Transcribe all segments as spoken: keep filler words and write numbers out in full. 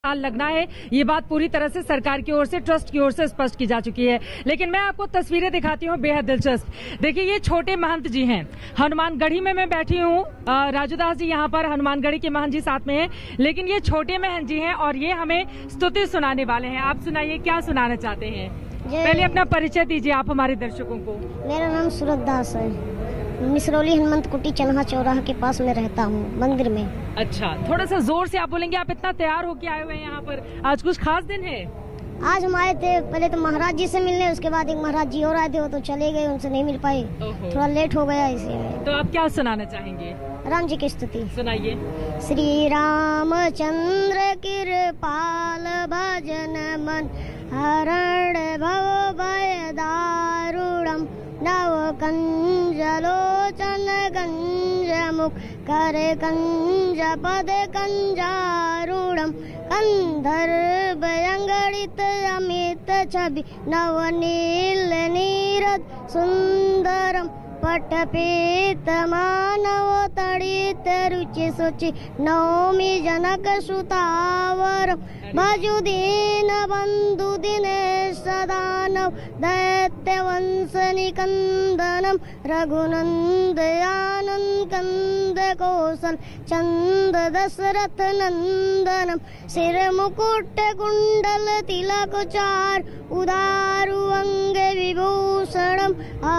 साल लगना है, ये बात पूरी तरह से सरकार की ओर से, ट्रस्ट की ओर से स्पष्ट की जा चुकी है। लेकिन मैं आपको तस्वीरें दिखाती हूँ बेहद दिलचस्प। देखिए, ये छोटे महंत जी हैं। हनुमानगढ़ी में मैं बैठी हूँ, राजूदास जी यहाँ पर हनुमानगढ़ी के महंत जी साथ में हैं, लेकिन ये छोटे महंत जी हैं और ये हमें स्तुति सुनाने वाले हैं। आप सुनाइए, क्या सुनाना चाहते हैं? पहले अपना परिचय दीजिए आप हमारे दर्शकों को। मेरा नाम सूरत दास है, मिसरौली हनुमंत कुटी चन्हा चौराहा के पास में रहता हूँ, मंदिर में। अच्छा, थोड़ा सा जोर से आप बोलेंगे। आप इतना तैयार होके आए हुए हैं यहाँ पर, आज कुछ खास दिन है? आज हम आए थे पहले तो महाराज जी से मिलने, उसके बाद एक महाराज जी और आए थे, वो तो चले गए, उनसे नहीं मिल पाए, थोड़ा लेट हो गया इसी में। तो आप क्या सुनाना चाहेंगे? राम जी की स्तुति सुनाइए। श्री रामचंद्र कृपाल भजन मन हरण भव भय दारुणम नव कंज लोचन कंज मुख कर कंज पद कंजारूढ़म कंधर्व अंगड़ित अमित छवि नवनील नीरद सुंदरम पटपीत मानव तड़ित रुचि सुचि नौमी जनक सुतावर भजु दीन बंधु दिनेश दानव दैत्य वंश निकंदनम रघुनंद आनंद कंद कौशल चंद दशरथ नंदनम सिर मुकुट कुंडल तिलक चार उदारु अंग विभूषणम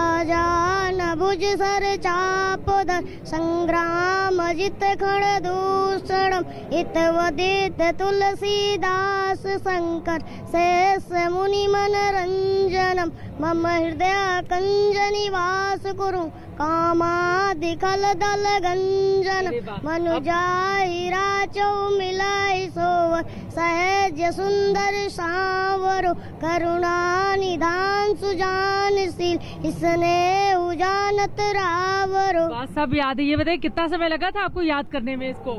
आजान भुज सर चापधर संग्राम जित खड़ दूषणम इतवदित तुलसीदास शंकर शेष मुनि मनरंजनम मम हृदय कंज निवास कुरु कामादिकल दल गंजन मनुजाई राचौ मिलाई सोवर सहज सुंदर सावरो करुणा निधान सुजानशील इसने उजानत रावरो। सब याद है। ये बताइए, कितना समय लगा था आपको याद करने में इसको?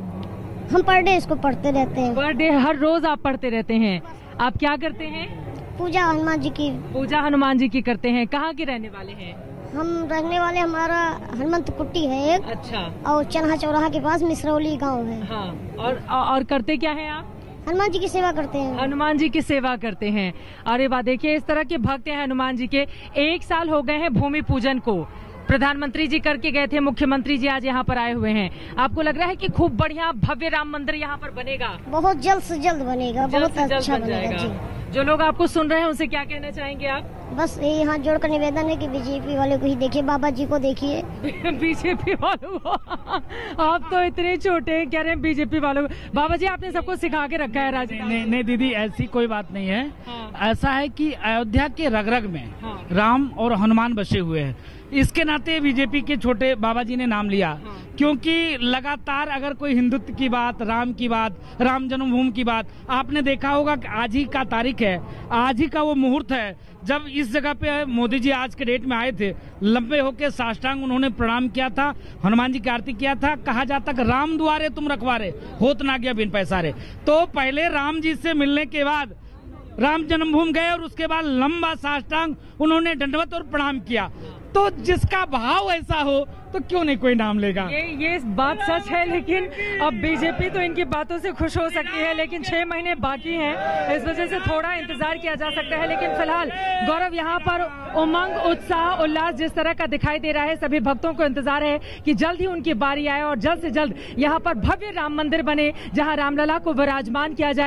हम पर डे इसको पढ़ते रहते हैं। पर डे हर रोज आप पढ़ते रहते हैं? आप क्या करते हैं? पूजा हनुमान जी की। पूजा हनुमान जी की करते हैं। कहाँ के रहने वाले हैं? हम रहने वाले, हमारा हनुमंत कुटी है एक। अच्छा। और चन्हा चौराहा के पास मिसरौली गांव है। हाँ। और और करते क्या हैं आप? हनुमान जी की सेवा करते हैं। हनुमान जी की सेवा करते हैं। अरे वाह, देखिए इस तरह के भक्त हैं हनुमान जी के। एक साल हो गए हैं भूमि पूजन को, प्रधानमंत्री जी करके गए थे, मुख्यमंत्री जी आज यहाँ पर आए हुए हैं। आपको लग रहा है कि खूब बढ़िया भव्य राम मंदिर यहाँ पर बनेगा? बहुत जल्द से जल्द बनेगा, बहुत अच्छा बनेगा जी। जो लोग आपको सुन रहे हैं उनसे क्या कहना चाहेंगे आप? बस यही हाथ जोड़कर निवेदन है कि बीजेपी वाले को ही देखिए, बाबा जी को देखिए। बीजेपी वालों को? आप तो इतने छोटे हैं, कह रहे हैं बीजेपी वालों को। बाबा जी, आपने सबको सिखा के रखा है राजनीति? नहीं नहीं दीदी, ऐसी कोई बात नहीं है। हाँ। ऐसा है कि अयोध्या के रग रग में हाँ। राम और हनुमान बसे हुए हैं। इसके नाते बीजेपी के छोटे बाबा जी ने नाम लिया। हाँ। क्योंकि लगातार अगर कोई हिंदुत्व की बात, राम की बात, राम जन्मभूमि की बात, आपने देखा होगा कि आज ही का तारीख है, आज ही का वो मुहूर्त है जब इस जगह पे मोदी जी आज के डेट में आए थे। लंबे होके साष्टांग उन्होंने प्रणाम किया था, हनुमान जी की आरती किया था। कहा जाता कि राम दुआरे तुम रखवारे, होत ना गया बिन पैसारे। तो पहले राम जी से मिलने के बाद राम जन्मभूमि गए और उसके बाद लंबा साष्टांग उन्होंने दंडवत और प्रणाम किया। तो जिसका भाव ऐसा हो तो क्यों नहीं कोई नाम लेगा? ये ये बात सच है, लेकिन अब बीजेपी तो इनकी बातों से खुश हो सकती है, लेकिन छह महीने बाकी हैं, इस वजह से थोड़ा इंतजार किया जा सकता है। लेकिन फिलहाल गौरव, यहाँ पर उमंग, उत्साह, उल्लास जिस तरह का दिखाई दे रहा है, सभी भक्तों को इंतजार है कि जल्द ही उनकी बारी आए और जल्द से जल्द यहाँ पर भव्य राम मंदिर बने, जहाँ रामलला को विराजमान किया जाए।